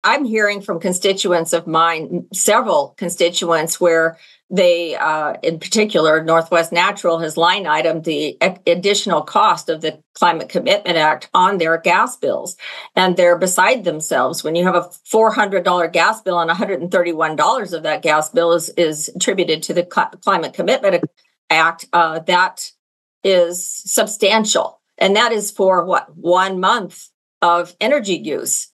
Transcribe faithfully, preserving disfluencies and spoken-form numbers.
I'm hearing from constituents of mine, several constituents, where they, uh, in particular, Northwest Natural has line itemed the additional cost of the Climate Commitment Act on their gas bills. And they're beside themselves. When you have a four hundred dollars gas bill and one hundred thirty-one dollars of that gas bill is, is attributed to the Climate Commitment Act, uh, that is substantial. And that is for what, one month of energy use.